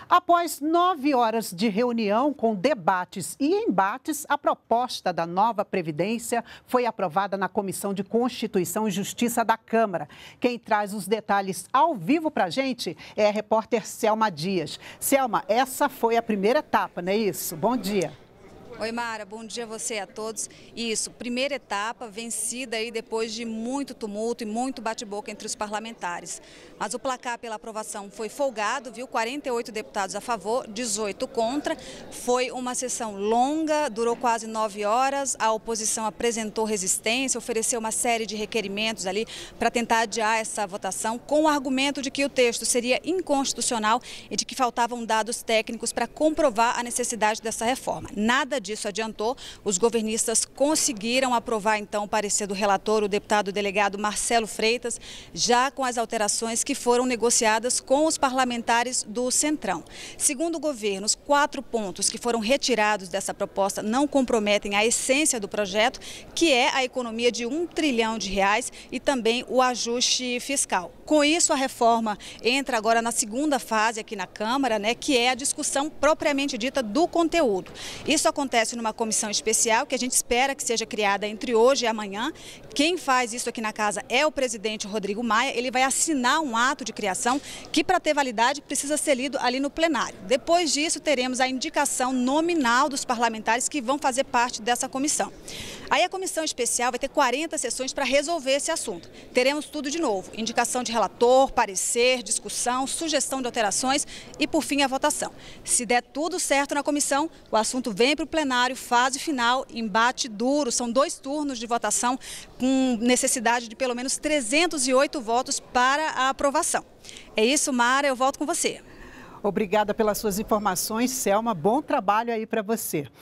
Após 9 horas de reunião com debates e embates, a proposta da nova Previdência foi aprovada na Comissão de Constituição e Justiça da Câmara. Quem traz os detalhes ao vivo para a gente é a repórter Selma Dias. Selma, essa foi a primeira etapa, não é isso? Bom dia. Oi, Mara, bom dia a você e a todos. Isso, primeira etapa vencida aí depois de muito tumulto e muito bate-boca entre os parlamentares. Mas o placar pela aprovação foi folgado, viu? 48 deputados a favor, 18 contra. Foi uma sessão longa, durou quase 9 horas. A oposição apresentou resistência, ofereceu uma série de requerimentos ali para tentar adiar essa votação, com o argumento de que o texto seria inconstitucional e de que faltavam dados técnicos para comprovar a necessidade dessa reforma. Nada disso adiantou. Os governistas conseguiram aprovar então o parecer do relator, o deputado delegado Marcelo Freitas, já com as alterações que foram negociadas com os parlamentares do Centrão. Segundo o governo, os 4 pontos que foram retirados dessa proposta não comprometem a essência do projeto, que é a economia de R$1 trilhão e também o ajuste fiscal. Com isso, a reforma entra agora na segunda fase aqui na Câmara, que é a discussão propriamente dita do conteúdo. Isso acontece numa comissão especial que a gente espera que seja criada entre hoje e amanhã. Quem faz isso aqui na casa é o presidente Rodrigo Maia. Ele vai assinar um ato de criação que, para ter validade, precisa ser lido ali no plenário. Depois disso, teremos a indicação nominal dos parlamentares que vão fazer parte dessa comissão. Aí a comissão especial vai ter 40 sessões para resolver esse assunto. Teremos tudo de novo: indicação de relator, parecer, discussão, sugestão de alterações e, por fim, a votação. Se der tudo certo na comissão, o assunto vem para o plenário, fase final, embate duro. São 2 turnos de votação com necessidade de pelo menos 308 votos para a aprovação. É isso, Mara, eu volto com você. Obrigada pelas suas informações, Selma. Bom trabalho aí para você.